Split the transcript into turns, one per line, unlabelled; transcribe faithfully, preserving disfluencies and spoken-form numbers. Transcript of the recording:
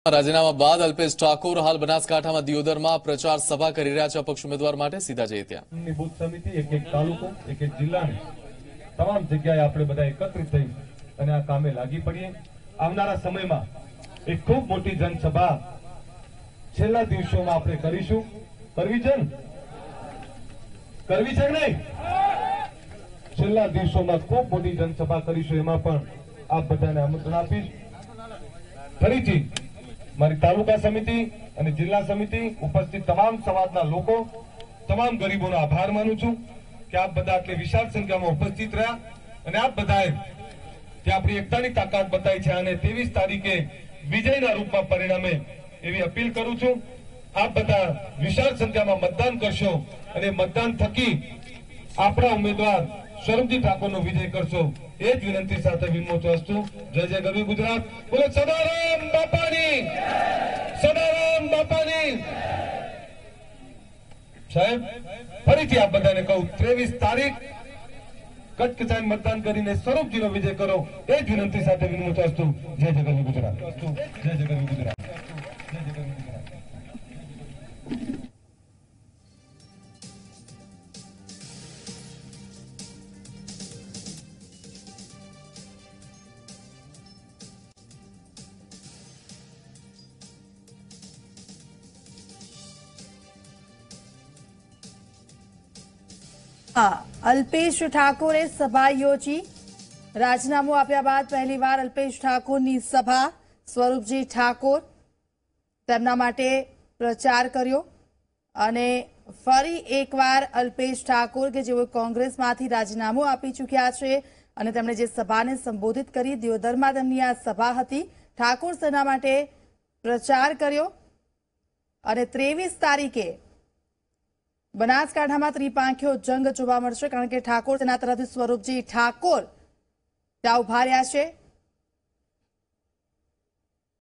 રાજીનામા બાદ અલ્પેશ ઠાકોર હાલ બનાસકાંઠામાં દિયોદરમાં પ્રચાર સભા કરી રહ્યા છે। અપક્ષ ઉમેદવાર માટે સીધા જઈએ ત્યાં
બૂથ સમિતિ એક એક તાલુકો એક એક જિલ્લાને તમામ જગ્યાએ આપણે બધા એકત્રિત થઈ અને આ કામે લાગી પડીએ। આવનારા સમયમાં એક ખૂબ મોટી જનસભા છેલ્લા દિવસોમાં આપણે કરીશું। કરવી છે ને કરવી છે કે નહીં? છેલ્લા દિવસોમાં ખૂબ મોટી જનસભા કરીશું। એમાં પણ આપ બધાને આમંત્રણ આપીશ। ફરીથી મારી તાલુકા સમિતિ અને જિલ્લા સમિતિ ઉપસ્થિત તમામ સમાજના લોકો તમામ ગરીબોનો આભાર માનું છું કે આપ બધા આટલી વિશાળ સંખ્યામાં ઉપસ્થિત રહ્યા અને આપ બધાએ જે આપણી એકતાની તાકાત બતાવી છે અને ત્રેવીસ તારીખે વિજયના રૂપમાં પરિણામે એવી અપીલ કરું છું। આપ બધા વિશાળ સંખ્યામાં મતદાન કરશો અને મતદાન થકી આપણા ઉમેદવાર સ્વરૂપજી ઠાકોરનો વિજય કરશો। એ જ વિનંતી સાથે વિનમોચો અસ્તુ। જય જય ગરવી ગુજરાત। બોલો સદારામ બાપાની સદારામ બાપાની। સાહેબ ફરીથી આપ બધાને કહું ત્રેવીસ તારીખ કટકચાઈ મતદાન કરીને સ્વરૂપજીનો વિજય કરો। એ જ વિનંતી સાથે વિનમોચો અસ્તુ। જય જય ગરવી ગુજરાત। જય જય ગરવી ગુજરાત। જય જય ગરવી ગુજરાત।
अल्पेश ठाकोरे सभा योजी। राजीनामું આપ્યા બાદ પહેલીવાર અલ્પેશ ઠાકોરની સભા। સ્વરૂપજી ઠાકોર તેમના માટે પ્રચાર કર્યો અને ફરી એકવાર અલ્પેશ ઠાકોર કે જેઓ કોંગ્રેસમાંથી રાજીનામું આપી ચૂક્યા છે અને તેમણે જે સભાને સંબોધિત કરી દિયોદરમાં તેમની આ સભા હતી। ઠાકોર સેના માટે પ્રચાર કર્યો અને ત્રેવીસ તારીખે બનાસકાંઠામાં ત્રિપાંખ્યો જંગ જોવા મળશે, કારણ કે ઠાકોર સેના તરફથી સ્વરૂપજી ઠાકોર ત્યાં ઉભા રહ્યા છે।